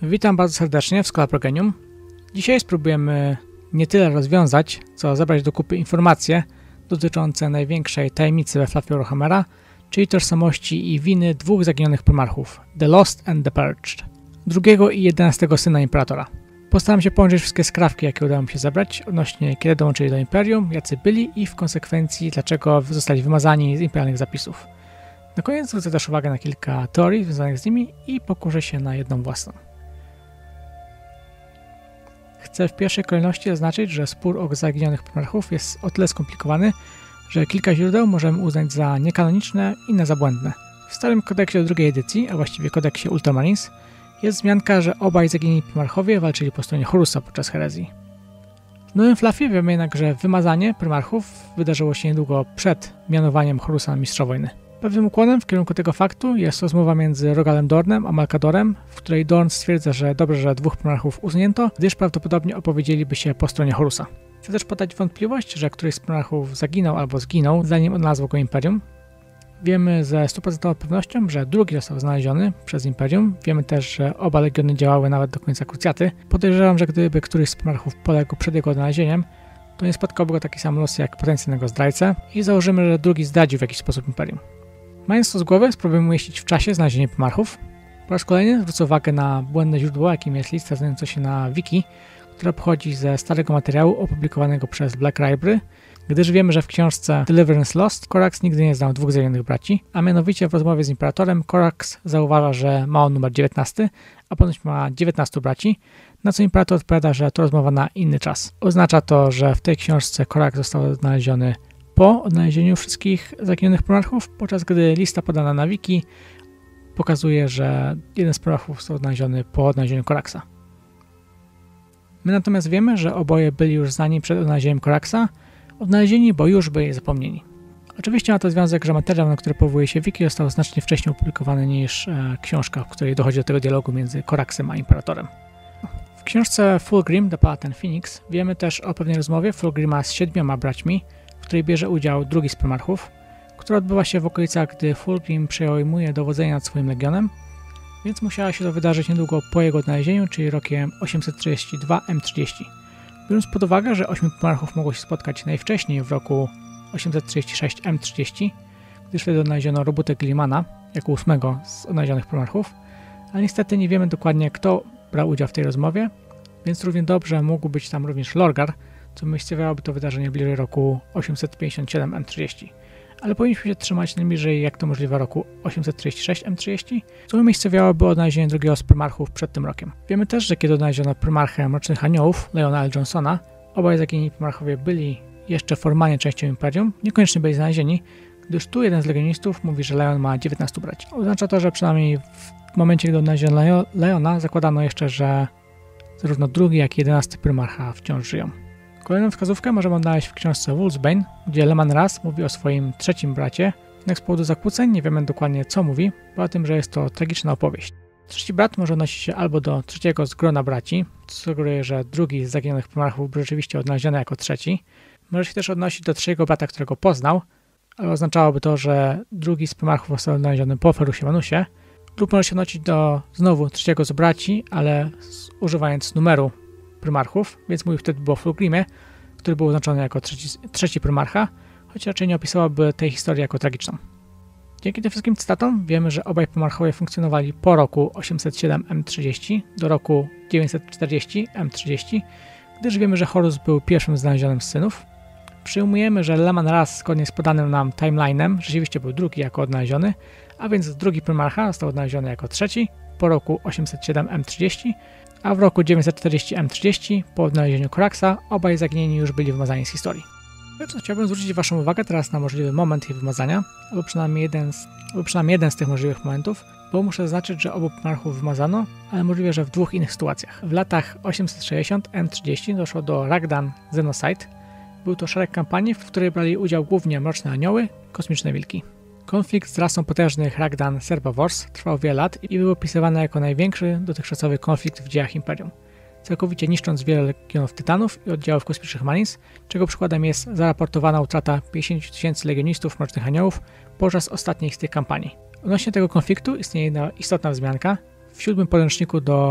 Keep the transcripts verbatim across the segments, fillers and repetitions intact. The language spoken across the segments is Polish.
Witam bardzo serdecznie w Schola Progenium. Dzisiaj spróbujemy nie tyle rozwiązać, co zebrać do kupy informacje dotyczące największej tajemnicy we Fluffy Warhammera, czyli tożsamości i winy dwóch zaginionych primarchów, The Lost and The Purged, drugiego i jedenastego syna Imperatora. Postaram się połączyć wszystkie skrawki, jakie udało mi się zebrać, odnośnie kiedy dołączyli do Imperium, jacy byli i w konsekwencji dlaczego zostali wymazani z imperialnych zapisów. Na koniec zwrócę też uwagę na kilka teorii związanych z nimi i pokuszę się na jedną własną. Chcę w pierwszej kolejności zaznaczyć, że spór o zaginionych primarchów jest o tyle skomplikowany, że kilka źródeł możemy uznać za niekanoniczne, inne za błędne. W starym kodeksie do drugiej edycji, a właściwie kodeksie Ultramarines, jest wzmianka, że obaj zaginieni primarchowie walczyli po stronie Horusa podczas herezji. W nowym Fluffie wiemy jednak, że wymazanie primarchów wydarzyło się niedługo przed mianowaniem Horusa na mistrza wojny. Pewnym ukłonem w kierunku tego faktu jest rozmowa między Rogalem Dornem a Malkadorem, w której Dorn stwierdza, że dobrze, że dwóch primarchów usunięto, gdyż prawdopodobnie opowiedzieliby się po stronie Horusa. Chcę też podać wątpliwość, że któryś z primarchów zaginął albo zginął, zanim odnalazło go Imperium. Wiemy ze stuprocentową pewnością, że drugi został znaleziony przez Imperium. Wiemy też, że oba legiony działały nawet do końca krucjaty. Podejrzewam, że gdyby któryś z primarchów poległ przed jego odnalezieniem, to nie spotkałby go taki sam los jak potencjalnego zdrajcę i założymy, że drugi zdradził w jakiś sposób Imperium. Mając to z głowy, spróbujemy umieścić w czasie znalezienie primarchów. Po raz kolejny zwrócę uwagę na błędne źródło, jakim jest lista znajdująca się na wiki, która pochodzi ze starego materiału opublikowanego przez Black Library, gdyż wiemy, że w książce Deliverance Lost Corax nigdy nie znał dwóch zaginionych braci, a mianowicie w rozmowie z Imperatorem Corax zauważa, że ma on numer dziewiętnasty, a ponoć ma dziewiętnastu braci, na co Imperator odpowiada, że to rozmowa na inny czas. Oznacza to, że w tej książce Corax został znaleziony po odnalezieniu wszystkich zaginionych primarchów, podczas gdy lista podana na wiki pokazuje, że jeden z primarchów został odnaleziony po odnalezieniu Coraxa. My natomiast wiemy, że oboje byli już znani przed odnalezieniem Coraxa, odnalezieni, bo już byli zapomnieni. Oczywiście ma to związek, że materiał, na który powołuje się wiki, został znacznie wcześniej opublikowany niż e, książka, w której dochodzi do tego dialogu między Coraxem a Imperatorem. W książce Fulgrim, The Paladin Phoenix wiemy też o pewnej rozmowie Fulgrima z siedmioma braćmi, w której bierze udział drugi z primarchów, która odbywa się w okolicach, gdy Fulgrim przejmuje dowodzenie nad swoim legionem, więc musiała się to wydarzyć niedługo po jego odnalezieniu, czyli rokiem osiemset trzydzieści dwa M trzydzieści. Biorąc pod uwagę, że ośmiu primarchów mogło się spotkać najwcześniej w roku osiemset trzydzieści sześć M trzydzieści, gdyż wtedy odnaleziono Robótę Gillimana jako ósmego z odnalezionych primarchów, ale niestety nie wiemy dokładnie, kto brał udział w tej rozmowie, więc równie dobrze mógł być tam również Lorgar, co umiejscowiałoby to wydarzenie bliżej roku osiemset pięćdziesiąt siedem M trzydzieści. Ale powinniśmy się trzymać najbliżej jak to możliwe roku osiemset trzydzieści sześć M trzydzieści, co umiejscowiałoby odnalezienie drugiego z primarchów przed tym rokiem. Wiemy też, że kiedy odnaleziono primarchę Mrocznych Aniołów, Leona L. Johnsona, obaj zaginieni primarchowie byli jeszcze formalnie częścią Imperium, niekoniecznie byli znalezieni, gdyż tu jeden z legionistów mówi, że Leon ma dziewiętnastu braci. Oznacza to, że przynajmniej w momencie, gdy odnaleziono Leo Leona, zakładano jeszcze, że zarówno drugi, jak i jedenasty primarcha wciąż żyją. Kolejną wskazówkę możemy odnaleźć w książce Wolfsbane, gdzie Leman Russ mówi o swoim trzecim bracie, jednak z powodu zakłóceń nie wiemy dokładnie co mówi, poza tym, że jest to tragiczna opowieść. Trzeci brat może odnosić się albo do trzeciego z grona braci, co sugeruje, że drugi z zaginionych primarchów był rzeczywiście odnaleziony jako trzeci. Może się też odnosić do trzeciego brata, którego poznał, ale oznaczałoby to, że drugi z primarchów został odnaleziony po Ferusie Manusie, lub może się odnosić do znowu trzeciego z braci, ale z, używając numeru primarchów, więc mówił wtedy o Fulgrimie, który był oznaczony jako trzeci, trzeci primarcha, choć raczej nie opisywałaby tej historii jako tragiczną. Dzięki tym wszystkim cytatom wiemy, że obaj primarchowie funkcjonowali po roku osiemset siedem M trzydzieści do roku dziewięćset czterdzieści M trzydzieści, gdyż wiemy, że Horus był pierwszym znalezionym z synów. Przyjmujemy, że Leman Russ zgodnie z podanym nam timelinem rzeczywiście był drugi jako odnaleziony, a więc drugi primarcha został odnaleziony jako trzeci po roku osiemset siedem M trzydzieści, a w roku dziewięćset czterdzieści M trzydzieści po odnalezieniu Coraxa obaj zaginieni już byli wymazani z historii. Lecz chciałbym zwrócić Waszą uwagę teraz na możliwy moment ich wymazania, albo przynajmniej jeden z, albo przynajmniej jeden z tych możliwych momentów, bo muszę zaznaczyć, że obu primarchów wymazano, ale możliwe, że w dwóch innych sytuacjach. W latach osiemset sześćdziesiąt M trzydzieści doszło do Ragdan Xenocide. Był to szereg kampanii, w której brali udział głównie Mroczne Anioły, Kosmiczne Wilki. Konflikt z rasą potężnych Ragdan Serpawors trwał wiele lat i był opisywany jako największy dotychczasowy konflikt w dziejach Imperium, całkowicie niszcząc wiele legionów Tytanów i oddziałów kosmicznych Marines, czego przykładem jest zaraportowana utrata pięćdziesięciu tysięcy legionistów Mrocznych Aniołów podczas ostatniej z tych kampanii. Odnośnie tego konfliktu istnieje jedna istotna wzmianka. W siódmym podręczniku do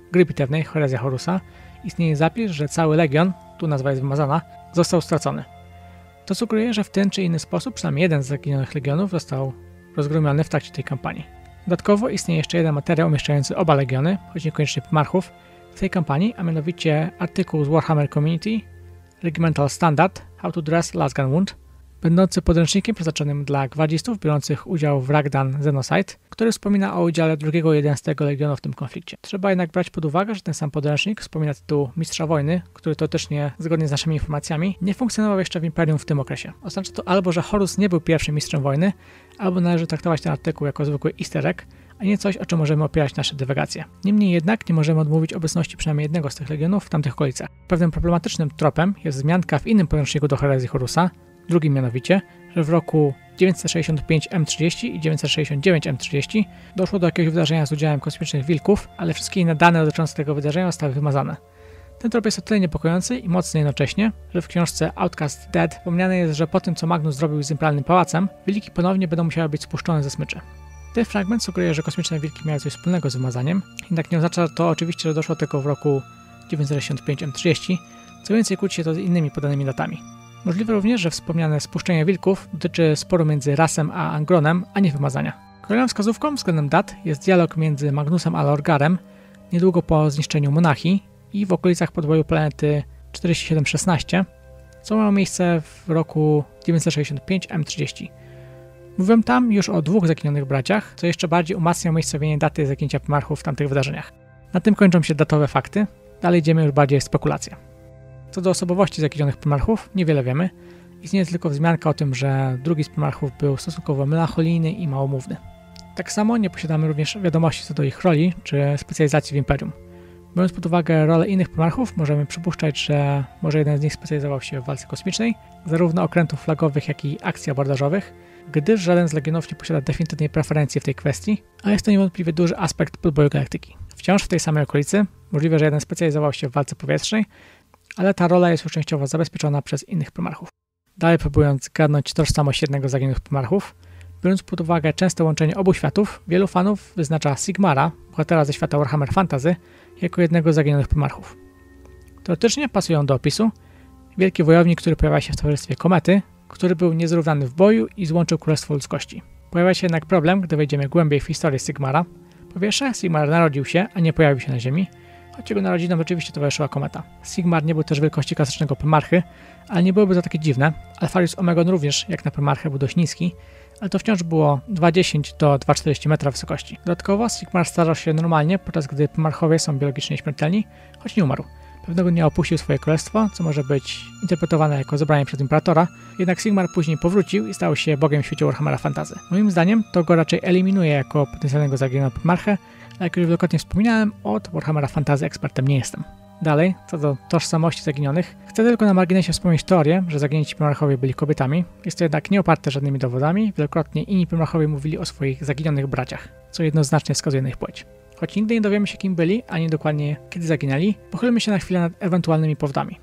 gry bitewnej Heresja Horusa istnieje zapis, że cały legion, tu nazwa jest wymazana, został stracony. To sugeruje, że w ten czy inny sposób przynajmniej jeden z zaginionych legionów został rozgromiony w trakcie tej kampanii. Dodatkowo istnieje jeszcze jeden materiał umieszczający oba legiony, choć niekoniecznie Primarchów, w tej kampanii, a mianowicie artykuł z Warhammer Community Regimental Standard How to Dress Lasgun Wound, będący podręcznikiem przeznaczonym dla gwardzistów biorących udział w Ragdan Genocide, który wspomina o udziale drugiego i jedenastego Legionu w tym konflikcie. Trzeba jednak brać pod uwagę, że ten sam podręcznik wspomina tytuł Mistrza Wojny, który teoretycznie, zgodnie z naszymi informacjami, nie funkcjonował jeszcze w Imperium w tym okresie. Oznacza to albo, że Horus nie był pierwszym mistrzem wojny, albo należy traktować ten artykuł jako zwykły easter egg, a nie coś, o czym możemy opierać nasze dywagacje. Niemniej jednak nie możemy odmówić obecności przynajmniej jednego z tych legionów w tamtych okolicach. Pewnym problematycznym tropem jest wzmianka w innym podręczniku do herezji Horusa, drugim mianowicie, że w roku dziewięćset sześćdziesiąt pięć M trzydzieści i dziewięćset sześćdziesiąt dziewięć M trzydzieści doszło do jakiegoś wydarzenia z udziałem kosmicznych wilków, ale wszystkie inne dane dotyczące tego wydarzenia zostały wymazane. Ten trop jest o tyle niepokojący i mocny jednocześnie, że w książce Outcast Dead wspomniane jest, że po tym, co Magnus zrobił z Imperialnym Pałacem, wilki ponownie będą musiały być spuszczone ze smyczy. Ten fragment sugeruje, że kosmiczne wilki miały coś wspólnego z wymazaniem, jednak nie oznacza to oczywiście, że doszło tylko w roku dziewięćset sześćdziesiąt pięć M trzydzieści, co więcej kłóci się to z innymi podanymi datami. Możliwe również, że wspomniane spuszczenie wilków dotyczy sporu między Rasem a Angronem, a nie wymazania. Kolejną wskazówką względem dat jest dialog między Magnusem a Lorgarem niedługo po zniszczeniu Monachii i w okolicach podboju planety czterdzieści siedem szesnaście, co miało miejsce w roku dziewięćset sześćdziesiąt pięć M trzydzieści. Mówiłem tam już o dwóch zaginionych braciach, co jeszcze bardziej umacnia umiejscowienie daty zaginięcia Primarchów w tamtych wydarzeniach. Na tym kończą się datowe fakty, dalej idziemy już bardziej w spekulacje. Co do osobowości zaginionych Primarchów, niewiele wiemy. Istnieje tylko wzmianka o tym, że drugi z Primarchów był stosunkowo melancholijny i małomówny. Tak samo nie posiadamy również wiadomości co do ich roli czy specjalizacji w Imperium. Biorąc pod uwagę rolę innych Primarchów, możemy przypuszczać, że może jeden z nich specjalizował się w walce kosmicznej, zarówno okrętów flagowych, jak i akcji abordażowych, gdyż żaden z legionów nie posiada definitywnej preferencji w tej kwestii, a jest to niewątpliwie duży aspekt podboju galaktyki. Wciąż w tej samej okolicy, możliwe, że jeden specjalizował się w walce powietrznej, ale ta rola jest już częściowo zabezpieczona przez innych Primarchów. Dalej próbując zgadnąć tożsamość jednego z zaginionych Primarchów, biorąc pod uwagę częste łączenie obu światów, wielu fanów wyznacza Sigmara, bohatera ze świata Warhammer Fantasy, jako jednego z zaginionych Primarchów. Teoretycznie pasują do opisu wielki wojownik, który pojawia się w towarzystwie komety, który był niezrównany w boju i złączył królestwo ludzkości. Pojawia się jednak problem, gdy wejdziemy głębiej w historię Sigmara. Po pierwsze, Sigmar narodził się, a nie pojawił się na Ziemi, choć jego narodzinom rzeczywiście towarzyszyła kometa. Sigmar nie był też wielkości klasycznego Primarchy, ale nie byłoby to takie dziwne. Alpharius Omegon również, jak na Primarchę, był dość niski, ale to wciąż było dwa dziesięć do dwa czterdzieści metra wysokości. Dodatkowo Sigmar starzał się normalnie, podczas gdy Primarchowie są biologicznie śmiertelni, choć nie umarł. Pewnego dnia opuścił swoje królestwo, co może być interpretowane jako zabranie przez Imperatora, jednak Sigmar później powrócił i stał się bogiem w świecie Warhammera Fantasy. Moim zdaniem to go raczej eliminuje jako potencjalnego zaginionego Primarchę, ale jak już wielokrotnie wspominałem, od Warhammera Fantasy ekspertem nie jestem. Dalej, co do tożsamości zaginionych, chcę tylko na marginesie wspomnieć teorię, że zaginięci Primarchowie byli kobietami. Jest to jednak nie oparte żadnymi dowodami, wielokrotnie inni Primarchowie mówili o swoich zaginionych braciach, co jednoznacznie wskazuje na ich płeć. Choć nigdy nie dowiemy się kim byli, ani dokładnie kiedy zaginęli, pochylmy się na chwilę nad ewentualnymi powodami.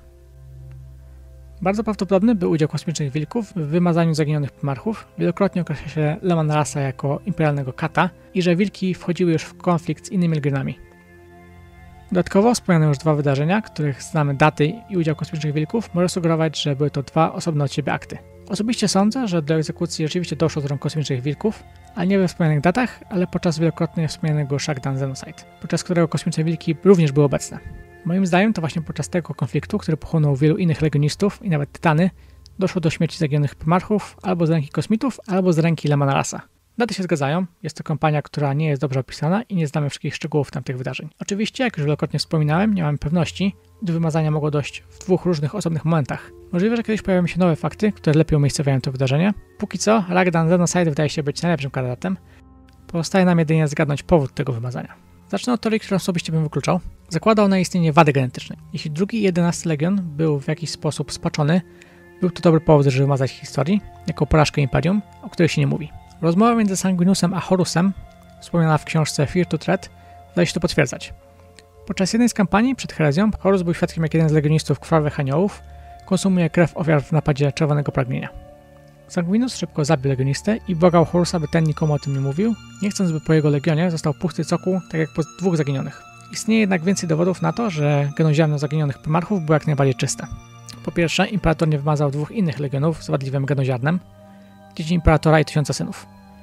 Bardzo prawdopodobny był udział kosmicznych wilków w wymazaniu zaginionych Primarchów. Wielokrotnie określa się Leman Rasa jako imperialnego kata i że wilki wchodziły już w konflikt z innymi legionami. Dodatkowo wspomniane już dwa wydarzenia, których znamy daty i udział kosmicznych wilków, może sugerować, że były to dwa osobne od siebie akty. Osobiście sądzę, że do egzekucji rzeczywiście doszło z rąk kosmicznych wilków, ale nie we wspomnianych datach, ale podczas wielokrotnie wspomnianego Ragdan Genocide, podczas którego kosmiczne wilki również były obecne. Moim zdaniem to właśnie podczas tego konfliktu, który pochłonął wielu innych legionistów i nawet tytany, doszło do śmierci zaginionych Primarchów albo z ręki kosmitów, albo z ręki Lemana Rasa. Daty się zgadzają, jest to kampania, która nie jest dobrze opisana i nie znamy wszystkich szczegółów tamtych wydarzeń. Oczywiście, jak już wielokrotnie wspominałem, nie mamy pewności, gdy wymazania mogło dojść w dwóch różnych osobnych momentach. Możliwe, że kiedyś pojawią się nowe fakty, które lepiej umiejscowiają to wydarzenie. Póki co, Ragdan Genocide wydaje się być najlepszym kandydatem. Pozostaje nam jedynie zgadnąć powód tego wymazania. Zacznę od teorii, którą osobiście bym wykluczał. Zakłada ona istnienie wady genetycznej. Jeśli drugi i jedenasty Legion był w jakiś sposób spaczony, był to dobry powód, żeby wymazać historii, jako porażkę Imperium, o której się nie mówi. Rozmowa między Sanguinusem a Horusem, wspomniana w książce Fear to Tread, wydaje się to potwierdzać. Podczas jednej z kampanii przed herezją Horus był świadkiem, jak jeden z legionistów krwawych aniołów konsumuje krew ofiar w napadzie czerwonego pragnienia. Sanguinus szybko zabił legionistę i błagał Horusa, by ten nikomu o tym nie mówił, nie chcąc, by po jego legionie został pusty cokół, tak jak po dwóch zaginionych. Istnieje jednak więcej dowodów na to, że genoziarno zaginionych primarchów było jak najbardziej czyste. Po pierwsze, imperator nie wymazał dwóch innych legionów z wadliwym genoziarnem, dzieci imperatora i tysiąca synów.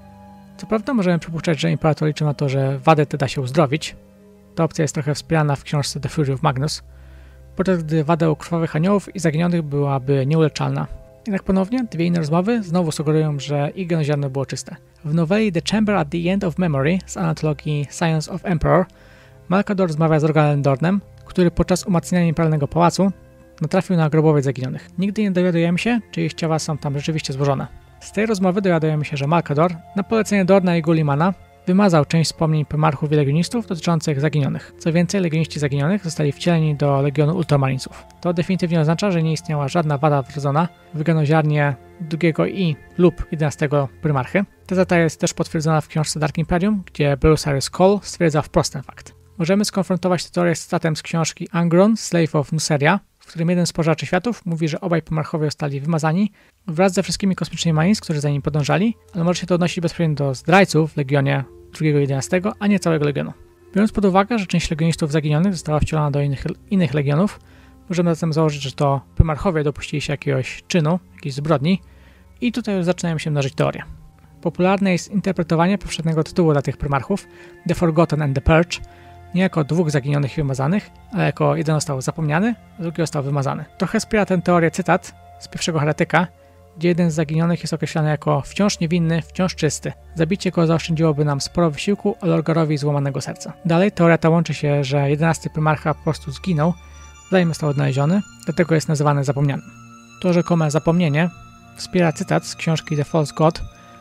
Co prawda możemy przypuszczać, że imperator liczył na to, że wadę te da się uzdrowić. Ta opcja jest trochę wspierana w książce The Fury of Magnus, podczas gdy wada u krwawych aniołów i zaginionych byłaby nieuleczalna. Jednak ponownie dwie inne rozmowy znowu sugerują, że ich genoziarno było czyste. W noweli The Chamber at the End of Memory z antologii Science of Emperor Malkador rozmawia z Rogalem Dornem, który podczas umacniania imperialnego pałacu natrafił na grobowiec zaginionych. Nigdy nie dowiadujemy się, czy ich ciała są tam rzeczywiście złożone. Z tej rozmowy dowiadujemy się, że Malkador na polecenie Dorna i Guillimana wymazał część wspomnień primarchów i legionistów dotyczących zaginionych. Co więcej, legioniści zaginionych zostali wcieleni do Legionu Ultramarinesów. To definitywnie oznacza, że nie istniała żadna wada wrodzona w genoziarnie drugiego i lub jedenastego primarchy. Teza ta jest też potwierdzona w książce Dark Imperium, gdzie Belisarius Cawl stwierdza wprost ten fakt. Możemy skonfrontować tę teorię z cytatem z książki Angron, Slave of Nuceria, w którym jeden z pożaczy światów mówi, że obaj primarchowie zostali wymazani wraz ze wszystkimi kosmicznymi Marines, którzy za nim podążali, ale może się to odnosić bezpośrednio do zdrajców w Legionie drugiego i jedenastego, a nie całego Legionu. Biorąc pod uwagę, że część legionistów zaginionych została wcielona do innych, innych legionów, możemy zatem założyć, że to primarchowie dopuścili się jakiegoś czynu, jakiejś zbrodni i tutaj już zaczynają się mnożyć teorie. Popularne jest interpretowanie powszechnego tytułu dla tych primarchów The Forgotten and the Purge, nie jako dwóch zaginionych i wymazanych, ale jako jeden został zapomniany, a drugi został wymazany. Trochę wspiera tę teorię cytat z pierwszego heretyka, gdzie jeden z zaginionych jest określany jako wciąż niewinny, wciąż czysty. Zabicie go zaoszczędziłoby nam sporo wysiłku, a Lorgarowi złamanego serca. Dalej teoria ta łączy się, że jedenasty primarcha po prostu zginął, zanim został odnaleziony, dlatego jest nazywany zapomnianym. To rzekome zapomnienie wspiera cytat z książki The False God,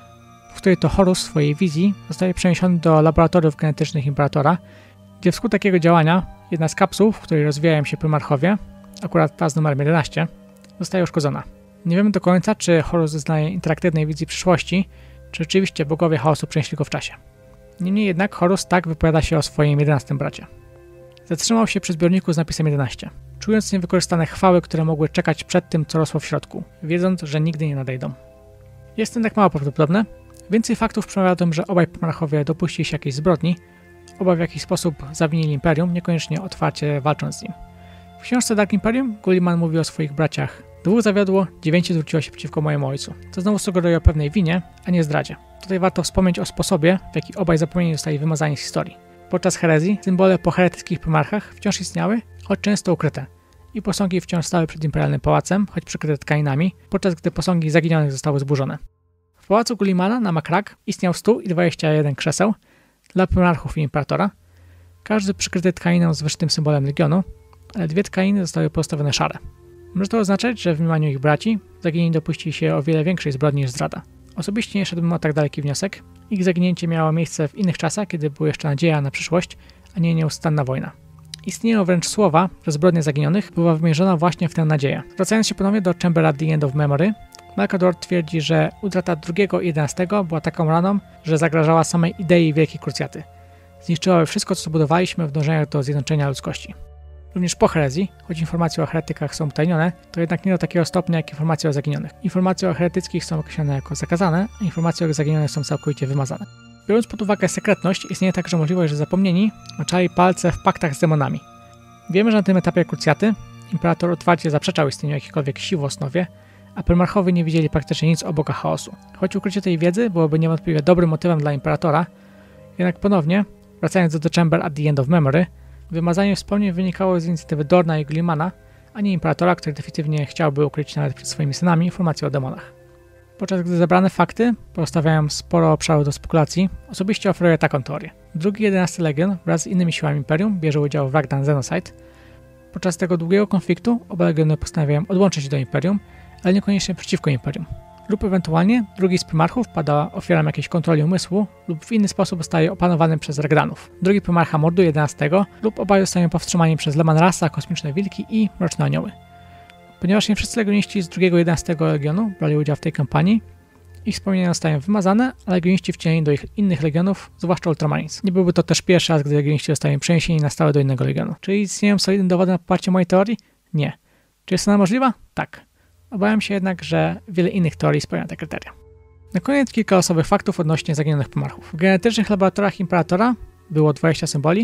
w której to Horus w swojej wizji zostaje przeniesiony do laboratoriów genetycznych Imperatora, gdzie wskutek jego działania jedna z kapsuł, w której rozwijają się primarchowie, akurat ta z numerem jedenaście, zostaje uszkodzona. Nie wiemy do końca, czy Horus zeznaje interaktywnej wizji przyszłości, czy rzeczywiście bogowie chaosu przenieśli go w czasie. Niemniej jednak Horus tak wypowiada się o swoim jedenastym bracie. Zatrzymał się przy zbiorniku z napisem jedenaście, czując niewykorzystane chwały, które mogły czekać przed tym, co rosło w środku, wiedząc, że nigdy nie nadejdą. Jest to jednak mało prawdopodobne. Więcej faktów przemawia o tym, że obaj primarchowie dopuścili się jakiejś zbrodni, obaj w jakiś sposób zawinili Imperium, niekoniecznie otwarcie walcząc z nim. W książce Dark Imperium Guilliman mówi o swoich braciach. Dwóch zawiodło, dziewięciu zwróciło się przeciwko mojemu ojcu. To znowu sugeruje o pewnej winie, a nie zdradzie. Tutaj warto wspomnieć o sposobie, w jaki obaj zapomnieni zostali wymazani z historii. Podczas herezji symbole po heretyckich primarchach wciąż istniały, choć często ukryte. I posągi wciąż stały przed imperialnym pałacem, choć przykryte tkaninami, podczas gdy posągi zaginionych zostały zburzone. W pałacu Guillimana na Makrak istniał stół i dwadzieścia jeden krzeseł dla primarchów i imperatora, każdy przykryty tkaniną z wyszytym symbolem Legionu, ale dwie tkaniny zostały postawione szare. Może to oznaczać, że w mniemaniu ich braci zaginieni dopuścili się o wiele większej zbrodni niż zdrada. Osobiście nie szedłbym o tak daleki wniosek. Ich zaginięcie miało miejsce w innych czasach, kiedy była jeszcze nadzieja na przyszłość, a nie nieustanna wojna. Istnieją wręcz słowa, że zbrodnia zaginionych była wymierzona właśnie w tę nadzieję. Wracając się ponownie do Chamber at the End of Memory, Malkador twierdzi, że utrata drugiego i jedenastego była taką raną, że zagrażała samej idei Wielkiej Krucjaty. Zniszczyłaby wszystko, co zbudowaliśmy w dążeniach do zjednoczenia ludzkości. Również po herezji, choć informacje o heretykach są utajnione, to jednak nie do takiego stopnia jak informacje o zaginionych. Informacje o heretyckich są określone jako zakazane, a informacje o zaginionych są całkowicie wymazane. Biorąc pod uwagę sekretność, istnieje także możliwość, że zapomnieni maczali palce w paktach z demonami. Wiemy, że na tym etapie krucjaty imperator otwarcie zaprzeczał istnieniu jakichkolwiek sił w osnowie, a primarchowie nie widzieli praktycznie nic o bogach chaosu. Choć ukrycie tej wiedzy byłoby niewątpliwie dobrym motywem dla imperatora, jednak ponownie, wracając do The Chamber at the End of Memory, wymazanie wspomnień wynikało z inicjatywy Dorna i Guillimana, a nie imperatora, który definitywnie chciałby ukryć nawet przed swoimi synami informacje o demonach. Podczas gdy zebrane fakty pozostawiają sporo obszaru do spekulacji, osobiście oferuję taką teorię. Drugi jedenasty Legion wraz z innymi siłami Imperium bierze udział w Ragdan Genocide. Podczas tego długiego konfliktu oba legiony postanawiają odłączyć się do Imperium, ale niekoniecznie przeciwko Imperium. Lub ewentualnie drugi z primarchów pada ofiarą jakiejś kontroli umysłu lub w inny sposób zostaje opanowany przez Ragdanów. Drugi primarcha morduje jedenastego lub obaj zostają powstrzymani przez Lemanrasa, kosmiczne wilki i mroczne anioły. Ponieważ nie wszyscy legioniści z drugiego i jedenastego Legionu brali udział w tej kampanii, ich wspomnienia zostają wymazane, a legioniści wcieleni do ich innych legionów, zwłaszcza Ultramarines. Nie byłby to też pierwszy raz, gdy legioniści zostają przeniesieni na stałe do innego legionu. Czy istnieją solidne dowody na poparcie mojej teorii? Nie. Czy jest ona możliwa? Tak. Obawiam się jednak, że wiele innych teorii spełnia te kryteria. Na koniec kilka osobowych faktów odnośnie zaginionych primarchów. W genetycznych laboratoriach Imperatora było dwadzieścia symboli,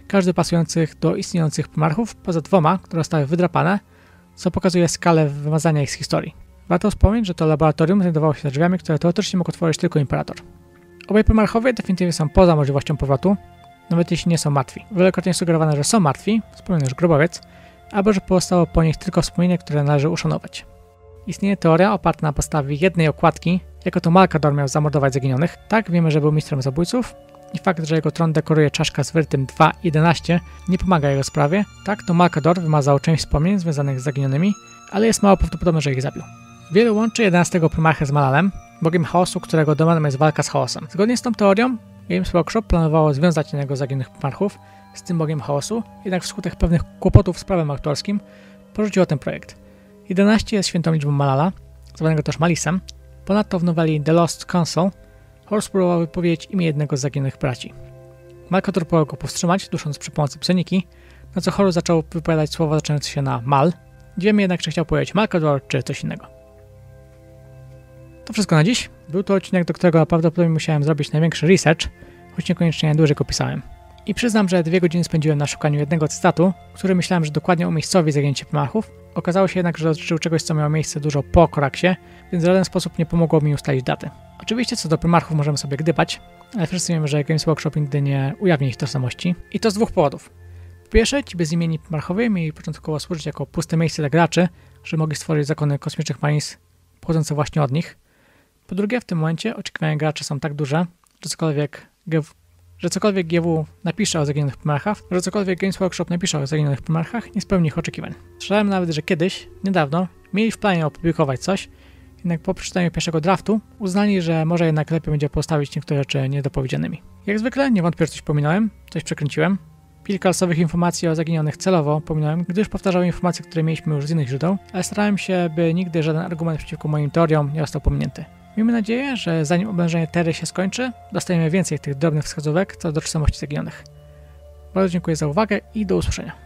każdy pasujących do istniejących primarchów, poza dwoma, które zostały wydrapane, co pokazuje skalę wymazania ich z historii. Warto wspomnieć, że to laboratorium znajdowało się za drzwiami, które teoretycznie mógł otworzyć tylko Imperator. Obaj primarchowie definitywnie są poza możliwością powrotu, nawet jeśli nie są martwi. Wielokrotnie sugerowane, że są martwi, wspomniany już grobowiec, albo że pozostało po nich tylko wspomnienie, które należy uszanować. Istnieje teoria oparta na podstawie jednej okładki, jako to Malkador miał zamordować zaginionych. Tak, wiemy, że był mistrzem zabójców i fakt, że jego tron dekoruje czaszka z wyrytym dwa jedenaście nie pomaga jego sprawie. Tak, to Malkador wymazał część wspomnień związanych z zaginionymi, ale jest mało prawdopodobne, że ich zabił. Wielu łączy jedenastego Primarchę z Malalem, bogiem chaosu, którego domenem jest walka z chaosem. Zgodnie z tą teorią, Games Workshop planowało związać jednego z zaginionych Primarchów z tym bogiem chaosu, jednak wskutek pewnych kłopotów z prawem autorskim porzuciło ten projekt. jedenaście jest świętą liczbą Malala, zwanego też Malisem. Ponadto w noweli The Lost Council Horus próbował wypowiedzieć imię jednego z zaginionych braci. Malkador próbował go powstrzymać, dusząc przy pomocy psioniki, na co Horus zaczął wypowiadać słowa zaczynające się na Mal. Nie wiemy jednak, czy chciał powiedzieć Malkador, czy coś innego. To wszystko na dziś. Był to odcinek, do którego prawdopodobnie musiałem zrobić największy research, choć niekoniecznie najdłużej go pisałem. I przyznam, że dwie godziny spędziłem na szukaniu jednego cytatu, który myślałem, że dokładnie umiejscowi zaginięcie Primarchów. Okazało się jednak, że dotyczył czegoś, co miało miejsce dużo po Koraksie, więc w żaden sposób nie pomogło mi ustalić daty. Oczywiście co do Primarchów możemy sobie gdybać, ale wszyscy wiemy, że Games Workshop nigdy nie ujawni ich tożsamości. I to z dwóch powodów. Po pierwsze, ci bezimienni Primarchowie mieli początkowo służyć jako puste miejsce dla graczy, że mogli stworzyć zakony kosmicznych marines pochodzące właśnie od nich. Po drugie, w tym momencie oczekiwania graczy są tak duże, że cokolwiek G W, że cokolwiek G W napisze o zaginionych Primarchach, że cokolwiek Games Workshop napisze o zaginionych Primarchach, nie spełni ich oczekiwań. Słyszałem nawet, że kiedyś, niedawno, mieli w planie opublikować coś, jednak po przeczytaniu pierwszego draftu uznali, że może jednak lepiej będzie postawić niektóre rzeczy niedopowiedzianymi. Jak zwykle, nie wątpię, że coś pominąłem, coś przekręciłem. Kilka losowych informacji o zaginionych celowo pominąłem, gdyż powtarzały informacje, które mieliśmy już z innych źródeł, ale starałem się, by nigdy żaden argument przeciwko moim teoriom nie został pominięty. Miejmy nadzieję, że zanim oblężenie Terry się skończy, dostaniemy więcej tych drobnych wskazówek co do tożsamości zaginionych. Bardzo dziękuję za uwagę i do usłyszenia.